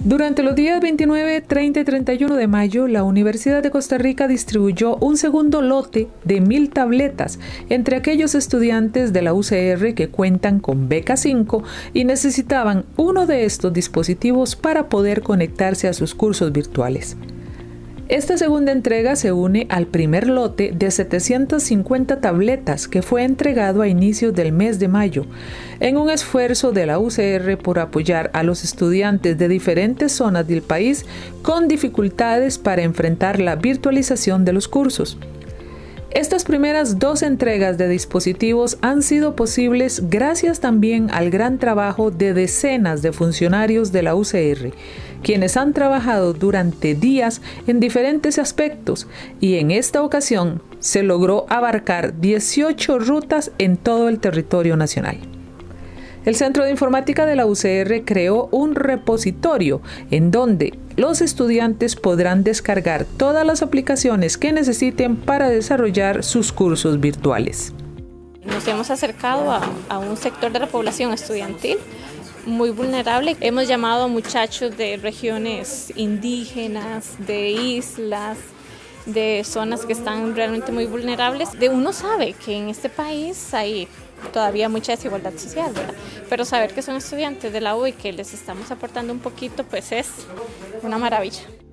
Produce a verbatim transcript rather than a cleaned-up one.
Durante los días veintinueve, treinta y treinta y uno de mayo, la Universidad de Costa Rica distribuyó un segundo lote de mil tabletas entre aquellos estudiantes de la U C R que cuentan con beca cinco y necesitaban uno de estos dispositivos para poder conectarse a sus cursos virtuales. Esta segunda entrega se une al primer lote de setecientas cincuenta tabletas que fue entregado a inicios del mes de mayo, en un esfuerzo de la U C R por apoyar a los estudiantes de diferentes zonas del país con dificultades para enfrentar la virtualización de los cursos. Estas primeras dos entregas de dispositivos han sido posibles gracias también al gran trabajo de decenas de funcionarios de la U C R, quienes han trabajado durante días en diferentes aspectos, y en esta ocasión se logró abarcar dieciocho rutas en todo el territorio nacional. El Centro de Informática de la U C R creó un repositorio en donde los estudiantes podrán descargar todas las aplicaciones que necesiten para desarrollar sus cursos virtuales. Nos hemos acercado a, a un sector de la población estudiantil muy vulnerable. Hemos llamado a muchachos de regiones indígenas, de islas, de zonas que están realmente muy vulnerables. De uno sabe que en este país hay todavía mucha desigualdad social, ¿verdad? Pero saber que son estudiantes de la U y que les estamos aportando un poquito, pues es una maravilla.